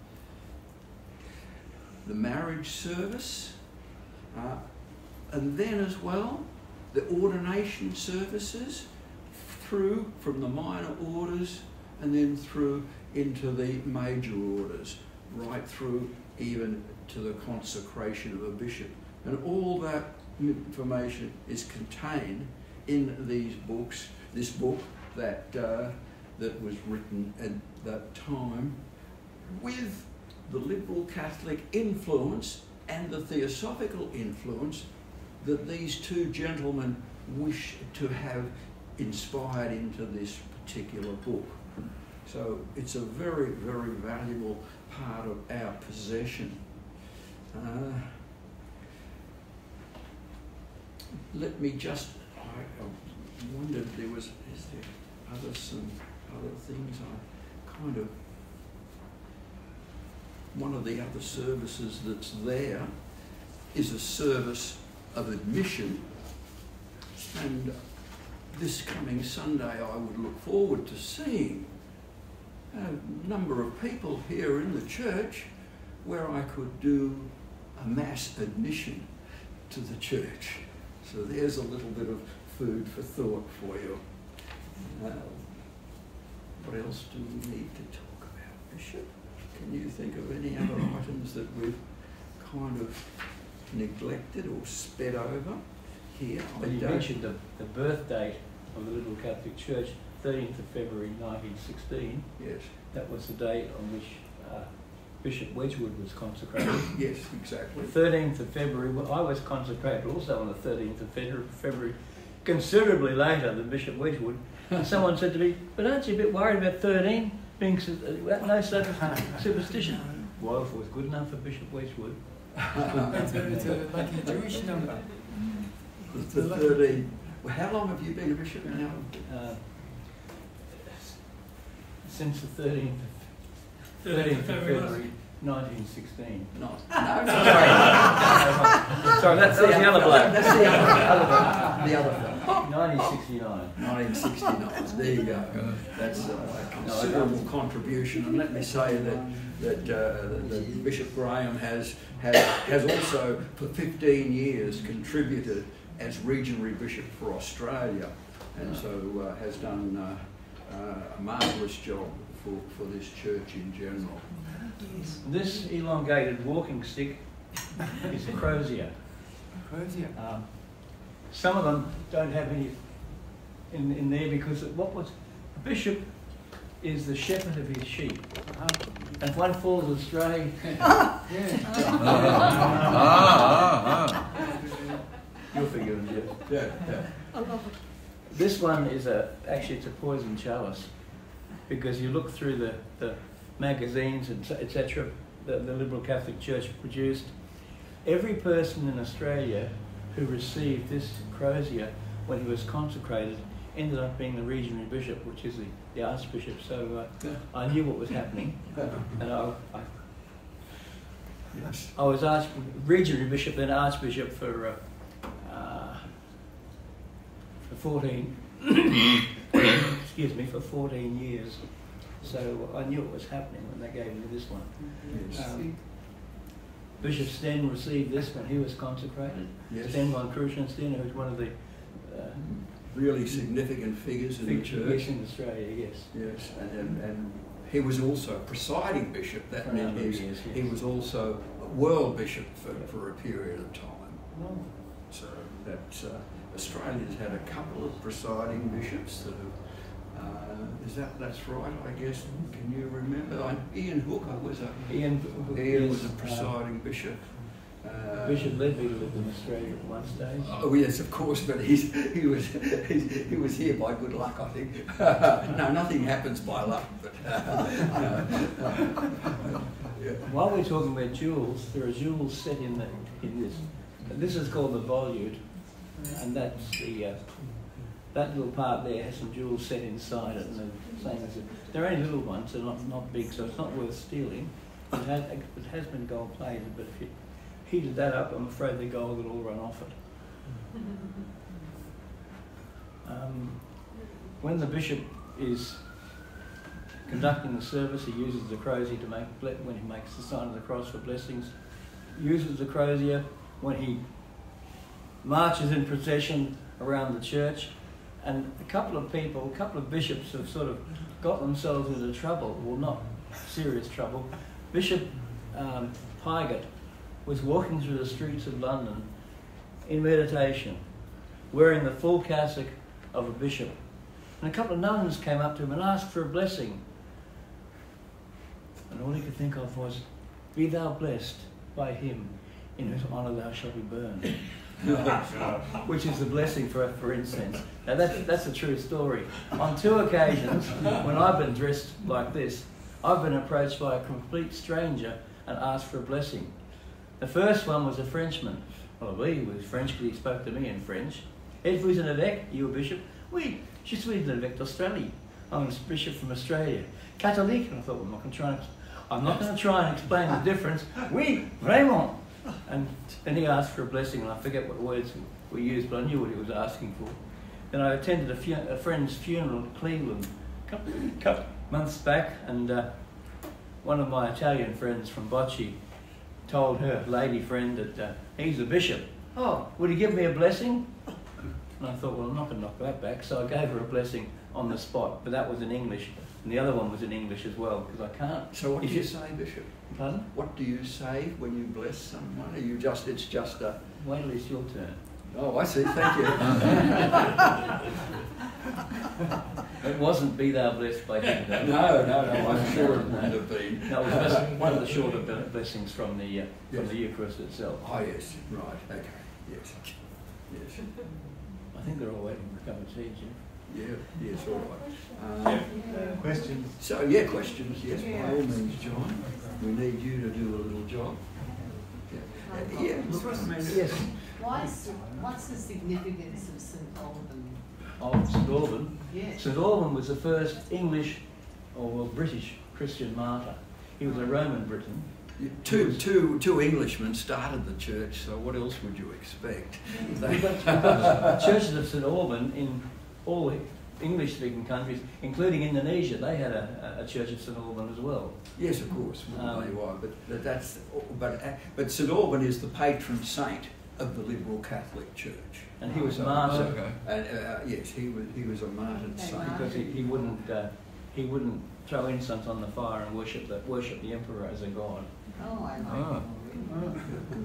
The marriage service, uh, and then as well the ordination services through from the minor orders and then through into the major orders, right through even to the consecration of a bishop. And all that information is contained in these books, this book that, uh, that was written at that time with the liberal Catholic influence and the theosophical influence that these two gentlemen wish to have inspired into this particular book. So it's a very, very valuable part of our possession. Uh, let me just, I, I wondered there was, is there other, some other things I kind of, one of the other services that's there is a service of admission, and this coming Sunday I would look forward to seeing a number of people here in the church where I could do a mass admission to the church. So there's a little bit of food for thought for you. Uh, what else do we need to talk about, Bishop? Can you think of any other items that we've kind of neglected or sped over here? Well, you mentioned the, the birth date of the Liberal Catholic Church, thirteenth of February nineteen sixteen. Yes. That was the date on which uh, Bishop Wedgewood was consecrated. Yes, exactly. thirteenth of February, well, I was consecrated also on the thirteenth of February, considerably later than Bishop Wedgewood. And someone said to me, but aren't you a bit worried about thirteen being uh, no such superstition? Well, if it was good enough for Bishop Wedgewood. It's a, it's a lucky Jewish number. The thirteen. Well, how long have you been a bishop now? Uh, since the thirteenth of February nineteen sixteen. No, no, Sorry, Sorry that's, that's the other bloke. That's the other one. The other one. nineteen sixty-nine. nineteen sixty-nine. There you go. That's a considerable contribution. And let me say that that, uh, that Bishop Graham has has has also for fifteen years contributed as Regional Bishop for Australia, and so uh, has done uh, uh, a marvellous job for, for this church in general. This elongated walking stick is a crozier. Crozier. Um, some of them don't have any in, in there because what was a bishop is the shepherd of his sheep. Uh-huh. And if one falls astray, yeah. You'll figure it, Geoff. Yeah, yeah. I love it. This one is a actually it's a poison chalice because you look through the, the magazines and et cetera that the Liberal Catholic Church produced. Every person in Australia who received this crozier when he was consecrated ended up being the regional bishop, which is the, the archbishop. So uh, I knew what was happening, and I, I, Yes. I was arch, regional bishop, then archbishop for uh, uh, for fourteen. excuse me, for fourteen years. So I knew what was happening when they gave me this one. Yes. Um, Bishop Sten received this when he was consecrated. Yes. Sten von Kruschenstein, who's one of the uh, Really significant figures in the figures church. in Australia, yes. Yes, and, and, and he was also presiding bishop. That For a meant number of he's- years, yes. he was also world bishop for, for a period of time. Oh. So that uh, Australia's had a couple of presiding bishops that have. Uh, is that that's right? I guess. Can you remember? I, Ian Hooker was a Ian, Ian yes, was a uh, presiding bishop. Uh, Bishop Leadbeater lived in Australia at one stage. Oh yes, of course, but he's, he was he's, he was here by good luck, I think. No, nothing happens by luck. But, uh, yeah. While we're talking about jewels, there are jewels set in the in this. This is called the volute, and that's the uh, that little part there has some jewels set inside it, and the same as it. They're only little ones, they're not not big, so it's not worth stealing. It has, it has been gold plated, but if you heated that up, I'm afraid the gold would all run off it. Um, when the bishop is conducting the service, he uses the crozier to make, when he makes the sign of the cross for blessings, uses the crozier when he marches in procession around the church, and a couple of people, a couple of bishops have sort of got themselves into trouble, well not serious trouble. Bishop um, Pygott was walking through the streets of London in meditation, wearing the full cassock of a bishop. And a couple of nuns came up to him and asked for a blessing. And all he could think of was, "Be thou blessed by him in whose honour thou shalt be burned." Which is the blessing for, for incense. Now that's, that's a true story. On two occasions, when I've been dressed like this, I've been approached by a complete stranger and asked for a blessing. The first one was a Frenchman. Well, I believe he was French because he spoke to me in French. "Êtes-vous un évêque? You a bishop?" "Oui, je suis un évêque d'Australie. I'm a bishop from Australia." "Catholic?" And I thought, well, I'm not going to try and, I'm not going to try and explain the difference. "Oui, vraiment." And then he asked for a blessing, and I forget what words were used, but I knew what he was asking for. Then I attended a, fu a friend's funeral in Cleveland a couple, couple months back, and uh, one of my Italian friends from Bocce told her lady friend that uh, he's a bishop. Oh, would he give me a blessing? And I thought, well, I'm not going to knock that back, so I gave her a blessing on the spot, but that was in English, and the other one was in English as well, because I can't. So what do if you you- say, Bishop? Pardon? What do you say when you bless someone? Are you just, it's just a... Wait till it's your turn. Oh, I see, thank you. It wasn't "Be thou blessed by him." No, no, no, I'm sure it wouldn't have been. That was just one of the shorter ble- blessings from the uh, from Yes. the Eucharist itself. Oh, yes, right, okay, yes, yes. I think they're all waiting for a cup of tea, Geoff. Yeah, yes, all right. Um, Questions? so, yeah, questions, yes, by all means, John. We need you to do a little job. Yeah, uh, yeah look, I mean, Yes. What's, what's the significance of Saint Alban? Oh, Saint Alban. Yes. Saint Alban was the first English or well, British Christian martyr. He was a Roman Briton. Two, two, two Englishmen started the church, so what else would you expect? We've got, we've got churches of Saint Alban in all the English-speaking countries, including Indonesia. They had a, a church of Saint Alban as well. Yes, of course, wouldn't Um, they? Why? But, but that's but uh, but Saint Alban is the patron saint of the Liberal Catholic Church. And he was So- martyred Okay. And uh, yes, he was he was a martyred Okay, saint. because he, he wouldn't uh, he wouldn't throw incense on the fire and worship the worship the emperor as a god. Oh, I like Ah. it.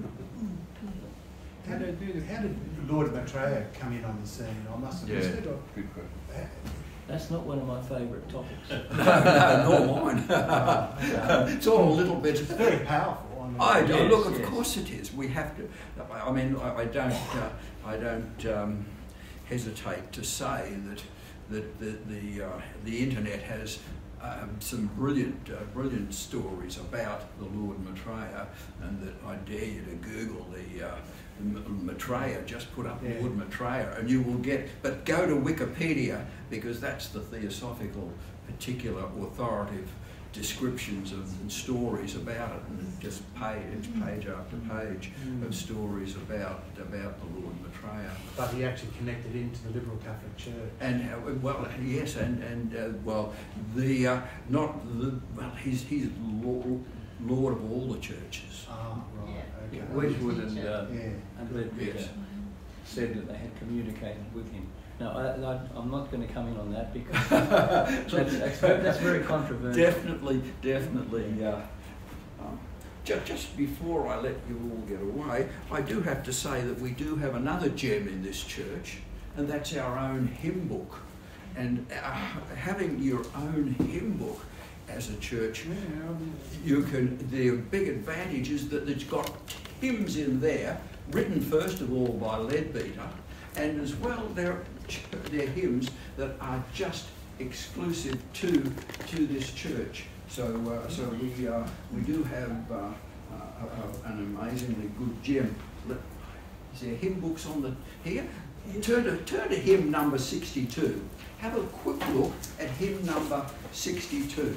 How did, how did Lord Maitreya come in on the scene? I must have missed Yeah, it. Or, good question. That's not one of my favourite topics. No, no, nor mine. It's all a little bit. it's very powerful. I mean, I do. Yes, Look, of yes. course it is. We have to. I mean, I, I don't. Uh, I don't um, hesitate to say that that the the, uh, the internet has um, some brilliant, uh, brilliant stories about the Lord Maitreya, and that I dare you to Google the. Uh, M- Maitreya, just put up Yeah. Lord Maitreya and you will get, but go to Wikipedia because that's the theosophical particular authoritative descriptions of and stories about it, and it just page, it's page after page Mm. of stories about about the Lord Maitreya. But he actually connected into the Liberal Catholic Church. And how, well, yes, and and uh, well, the uh, not the well, he's he's Lord, Lord of all the churches. Ah, right. Okay. Wedgewood and uh, Yeah. and Leadbeater Yes. said that they had communicated with him. Now, I, I, I'm not going to come in on that because that's, that's, that's very controversial. Definitely, definitely. Uh, um, just, just before I let you all get away, I do have to say that we do have another gem in this church, and that's our own hymn book. And uh, having your own hymn book as a church, you can. The big advantage is that it's got hymns in there, written first of all by Leadbeater, and as well they're, they're hymns that are just exclusive to to this church. So uh, so we uh, we do have uh, uh, uh, an amazingly good gem. Let- Is there hymn books on the here? Turn to turn to hymn number sixty-two. Have a quick look at hymn number sixty-two.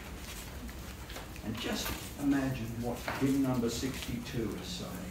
And just imagine what hymn number sixty-two is saying.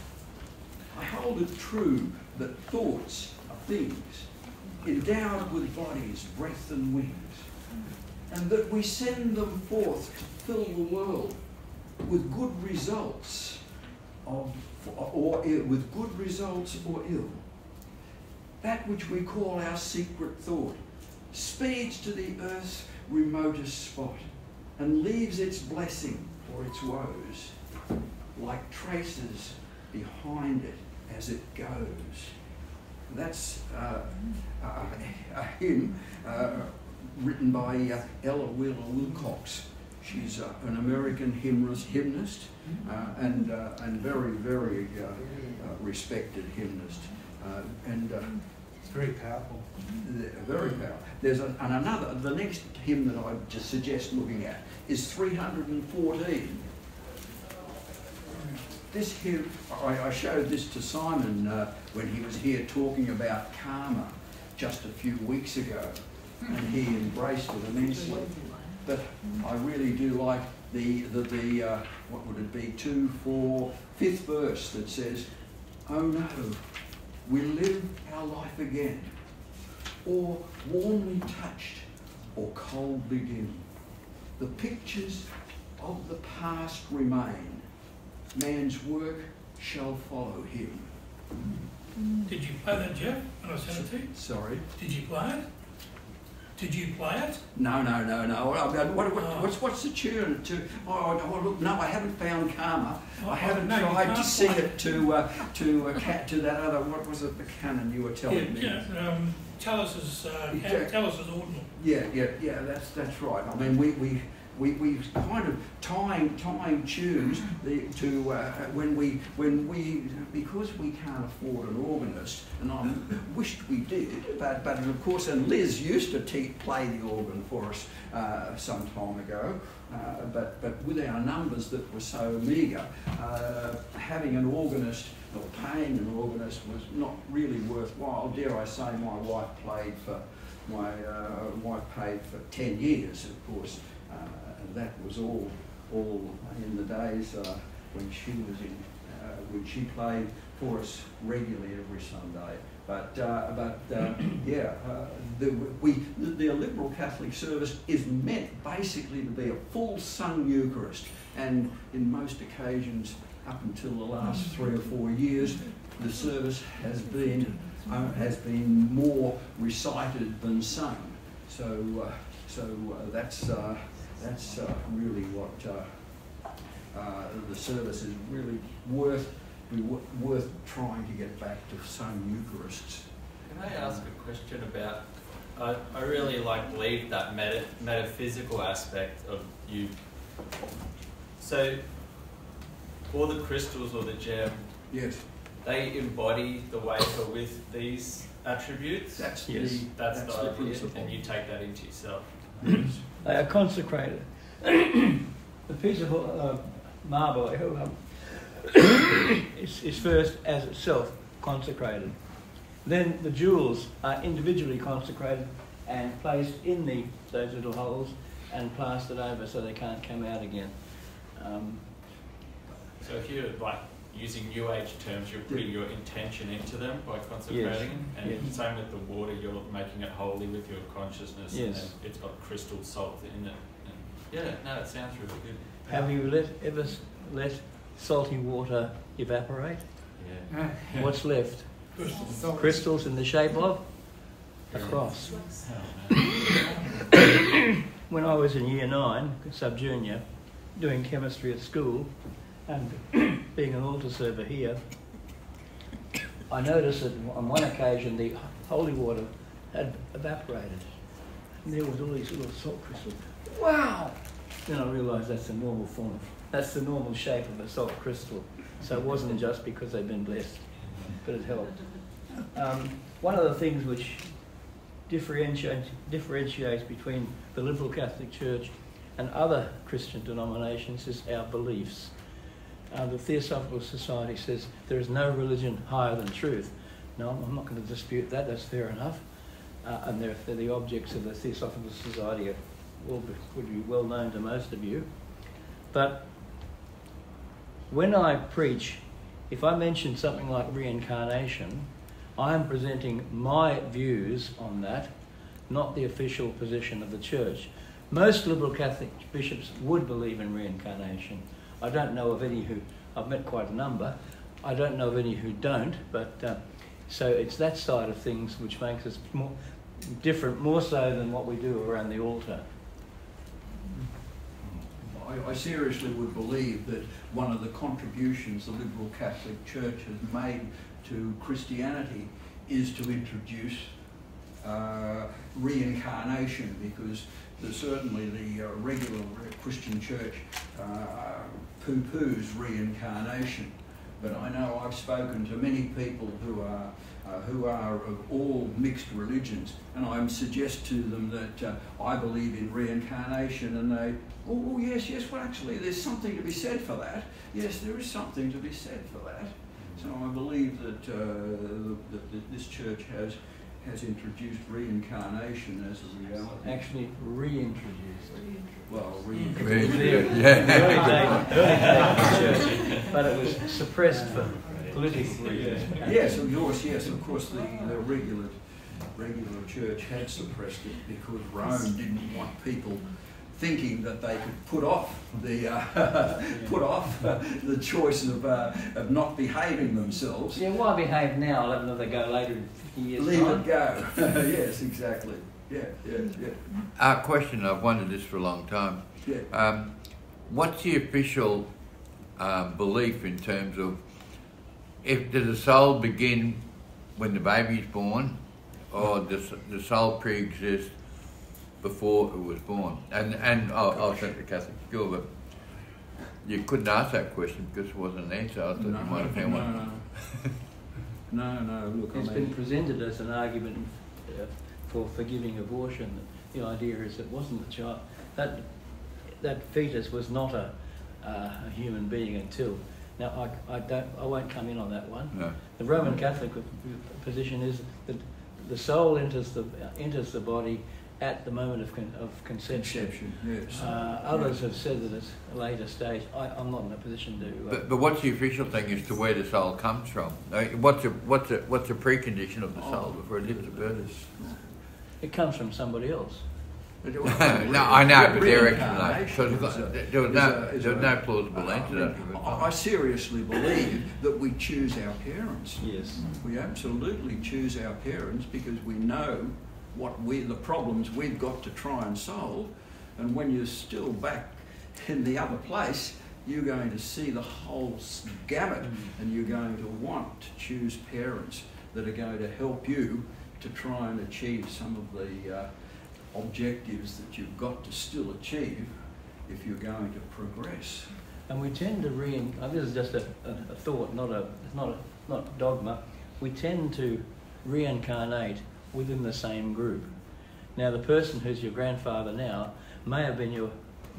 I hold it true that thoughts are things, endowed with bodies, breath and wings, and that we send them forth to fill the world with good results of, or ill, with good results or ill. That which we call our secret thought speeds to the earth's remotest spot and leaves its blessing or its woes like traces behind it as it goes. That's uh, a, a hymn uh, written by uh, Ella Wheeler Wilcox. She's uh, an American hymnist, hymnist uh, and uh, and very very uh, uh, respected hymnist. Uh, and uh, It's very powerful. very powerful. There's a, and another. The next hymn that I just suggest looking at is three hundred fourteen. This hymn, I, I showed this to Simon uh, when he was here talking about karma just a few weeks ago, and he embraced it immensely. But I really do like the the, the uh, what would it be, two, four, fifth verse that says, "Oh no, we live our life again, or warmly touched or cold beginning. The pictures of the past remain. Man's work shall follow him. Did you play that, Geoff, when I sent it to you? Sorry? Did you play it? Did you play it? No, no, no, no. What, what, what, what's, what's the tune? To, oh, oh, look, no, I haven't found Karma. Oh, I haven't no, you tried to can't sing play it to uh, to uh, cat to that other. What was it? The canon you were telling me. Yeah, yeah, um, Chalice's, uh, Yeah. Chalice's ordinal. Yeah, yeah, yeah. That's that's right. I mean, we we. We, we kind of tying tying tunes the, to uh, when we when we because we can't afford an organist, and I wished we did, but but of course, and Liz used to te- play the organ for us uh, some time ago, uh, but but with our numbers that were so meagre, uh, having an organist or paying an organist was not really worthwhile. Dare I say, my wife played for my uh, wife paid for ten years, of course. Uh, and that was all, all in the days uh, when she was in, uh, when she played for us regularly every Sunday. But, uh, but uh, yeah, uh, the, we, the, the liberal Catholic service is meant basically to be a full sung Eucharist, and in most occasions, up until the last three or four years, the service has been uh, has been more recited than sung. So, uh, so uh, that's. Uh, That's uh, really what uh, uh, the service is really worth be w- worth trying to get back to some Eucharists. Can I ask a question about? I I really like believe that meta, metaphysical aspect of you. So, all the crystals or the gem, Yes, they embody the wafer with these attributes. that's Yes. the That's, that's the, the idea, principle. and you take that into yourself. Yes. They are consecrated. The piece of uh, marble um, is, is first as itself consecrated. Then the jewels are individually consecrated and placed in the those little holes and plastered over so they can't come out again. Um, So if you're like using New Age terms, you're putting your intention into them by consecrating, Yes. and Yes. same with the water, you're making it holy with your consciousness, Yes. and then it's got crystal salt in it. And yeah, no, it sounds really good. have you let, ever s- let salty water evaporate? Yeah. What's left? Crystal. So, Crystals in the shape of a cross. Oh, man. When I was in year nine, sub-junior, doing chemistry at school and being an altar server here, I noticed that on one occasion the holy water had evaporated. And there was all these little salt crystals. Wow! Then I realised that's the normal form of, that's the normal shape of a salt crystal. So it wasn't just because they'd been blessed, but it helped. Um, one of the things which differentiates, differentiates between the Liberal Catholic Church and other Christian denominations is our beliefs. Uh, the Theosophical Society says there is no religion higher than truth. No, I'm not going to dispute that, that's fair enough. Uh, and they're, they're the objects of the Theosophical Society are, will be, would be well known to most of you. But when I preach, if I mention something like reincarnation, I am presenting my views on that, not the official position of the Church. Most Liberal Catholic bishops would believe in reincarnation. I don't know of any who, I've met quite a number, I don't know of any who don't, but uh, so it's that side of things which makes us more different, more so than what we do around the altar. I, I seriously would believe that one of the contributions the Liberal Catholic Church has made to Christianity is to introduce uh, reincarnation, because the, certainly the uh, regular Christian Church uh, poo-poos reincarnation. But I know I've spoken to many people who are uh, who are of all mixed religions, and I suggest to them that uh, I believe in reincarnation, and they, oh, oh yes, yes, well actually there's something to be said for that. Yes, there is something to be said for that. So I believe that, uh, that, that this church has has introduced reincarnation as a reality. Actually reintroduced. Well, Early reincarnation. days, early days of the church, but it was suppressed for political reasons. Yes, of course, yes, of course, the, the regular regular church had suppressed it because Rome didn't want people thinking that they could put off the uh, put off uh, the choice of uh, of not behaving themselves. Yeah, why behave now? Let another go later in fifty years. Leave time. it go. Yes, exactly. Yeah, yeah, yeah. Uh, question, I've wondered this for a long time. Yeah. Um, what's the official uh, belief in terms of, if does the soul begin when the baby's born, or does the soul pre-exist before it was born? And and oh, I was at the Catholic school, but you couldn't ask that question because there wasn't an answer. I thought No, you might have found no, one. no, no. Look, It's I been mean, presented as an argument uh, for forgiving abortion. The idea is it wasn't the child, that that fetus was not a, uh, a human being until. Now I, I don't I won't come in on that one. No. The Roman Catholic position is that the soul enters the enters the body at the moment of con, of conception. conception. Yes. Uh, others have said that it's a later stage. I, I'm not in a position to. Uh, But, but what's the official thing as to where the soul comes from? I mean, what's a what's a what's a precondition of the soul before it hits the birth? it comes from somebody else. No, I know, but their Reincarnation explanation. is a- There was is no a- is there was a- no plausible I answer to mean, that. I I seriously believe that we choose our parents. Yes. We absolutely choose our parents because we know what we, the problems we've got to try and solve, and when you're still back in the other place, you're going to see the whole gamut, Mm. and you're going to want to choose parents that are going to help you to try and achieve some of the uh, objectives that you've got to still achieve if you're going to progress. And we tend to re. Uh, this is just a, a, a thought, not a it's not a, not dogma. We tend to reincarnate within the same group. Now, the person who's your grandfather now may have been your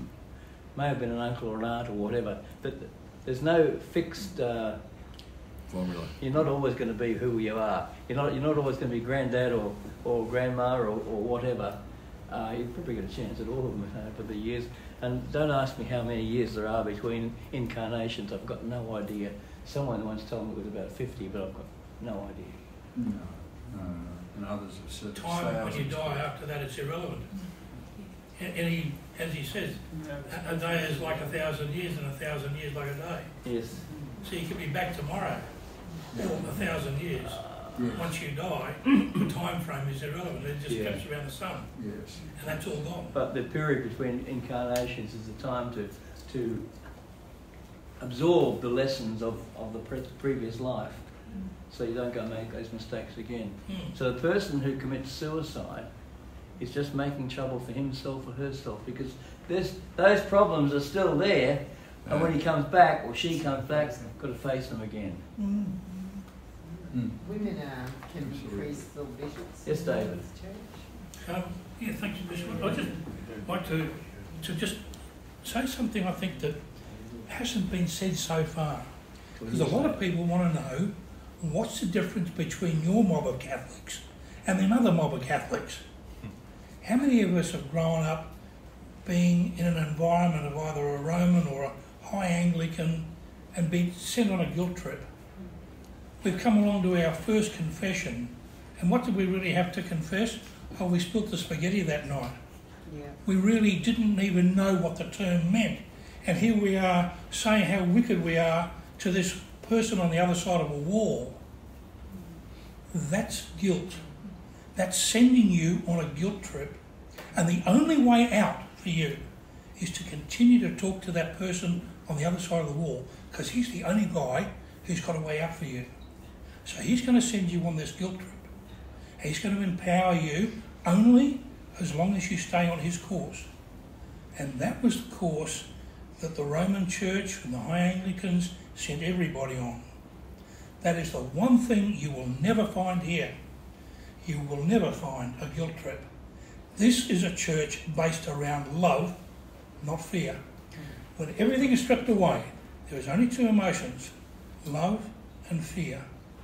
may have been an uncle or an aunt or whatever, but there's no fixed. Uh, Formula. You're not always going to be who you are. You're not. You're not always going to be granddad or or grandma or, or whatever. Uh, you've probably got a chance at all of them over the years. And don't ask me how many years there are between incarnations. I've got no idea. Someone once told me it was about fifty, but I've got no idea. No, no, no. And others have said Time when you thousands. die after that, it's irrelevant. And and he, as he says, a a day is like a thousand years and a thousand years like a day. Yes. So you could be back tomorrow or a thousand years. Yes. Once you die, the time frame is irrelevant. It just Yeah. comes around the sun, Yes. and that's all gone. But the period between incarnations is the time to to absorb the lessons of, of the pre- previous life, so you don't go and make those mistakes again. Hmm. So the person who commits suicide is just making trouble for himself or herself, because there's, those problems are still there, and when he comes back or she comes back, got to face them again. Mm. Women uh, can be Absolutely. priests or bishops. Yes, in David. this church. Um, yeah, thank you, Bishop. I'd just like to, to just say something I think that hasn't been said so far. Because a lot of people want to know what's the difference between your mob of Catholics and the other mob of Catholics. How many of us have grown up being in an environment of either a Roman or a High Anglican and been sent on a guilt trip? We've come along to our first confession, and what did we really have to confess? Oh, we spilt the spaghetti that night. Yeah. We really didn't even know what the term meant. And here we are saying how wicked we are to this person on the other side of a wall. That's guilt. That's sending you on a guilt trip. And the only way out for you is to continue to talk to that person on the other side of the wall, because he's the only guy who's got a way out for you. So he's going to send you on this guilt trip. He's going to empower you only as long as you stay on his course. And that was the course that the Roman Church and the High Anglicans sent everybody on. That is the one thing you will never find here. You will never find a guilt trip. This is a church based around love, not fear. When everything is stripped away, there is only two emotions, love and fear.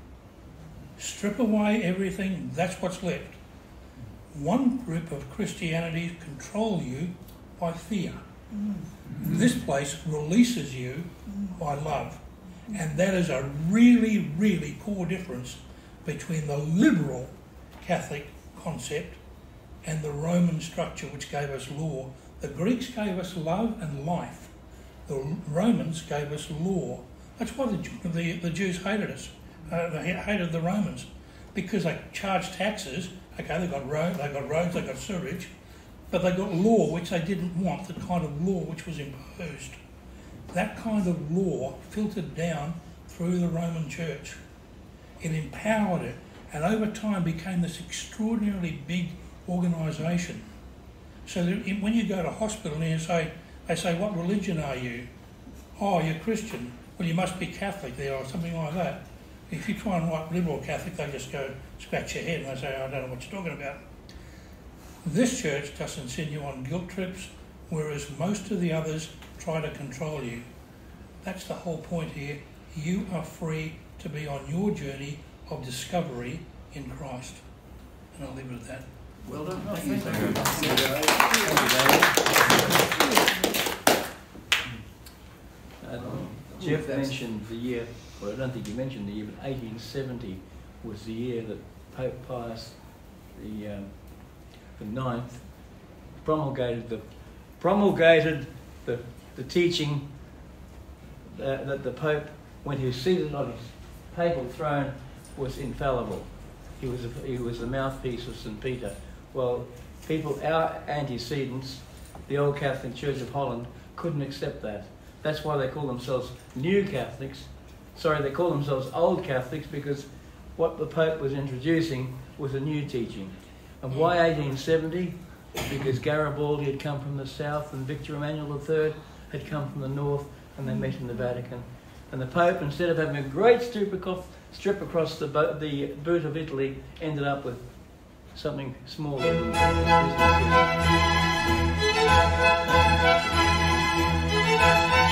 Strip away everything, that's what's left. One group of Christianity control you by fear. Mm-hmm. This place releases you by love. And that is a really, really core difference between the liberal Catholic concept and the Roman structure which gave us law. The Greeks gave us love and life. The Romans gave us law. That's why the, the, the Jews hated us. Uh, they hated the Romans because they charged taxes. Okay, they got roads, they got roads, they got sewage, but they got law which they didn't want, the kind of law which was imposed. That kind of law filtered down through the Roman Church. It empowered it, and over time became this extraordinarily big organisation. So that when you go to hospital and you say, they say, what religion are you? Oh, you're Christian. Well, you must be Catholic there, or something like that. If you try and write Liberal Catholic, they just go scratch your head and they say, oh, I don't know what you're talking about. This church doesn't send you on guilt trips, whereas most of the others try to control you. That's the whole point here. You are free to be on your journey of discovery in Christ. And I'll leave it at that. Well done. Oh, Thank you. thank you. Thank you. Uh, Geoff mentioned the year, well, I don't think he mentioned the year, but eighteen seventy was the year that Pope Pius the, um, the ninth promulgated the promulgated the, the teaching that, that the Pope, when he was seated on his papal throne, was infallible. He was a, he was the mouthpiece of Saint Peter. Well, people, our antecedents, the old Catholic Church of Holland, couldn't accept that. That's why they call themselves New Catholics. Sorry, they call themselves Old Catholics because what the Pope was introducing was a new teaching. And why eighteen seventy? Because Garibaldi had come from the south and Victor Emmanuel the third had come from the north, and they met in the Vatican. And the Pope, instead of having a great strip across, strip across the, bo the boot of Italy, ended up with something smaller than this.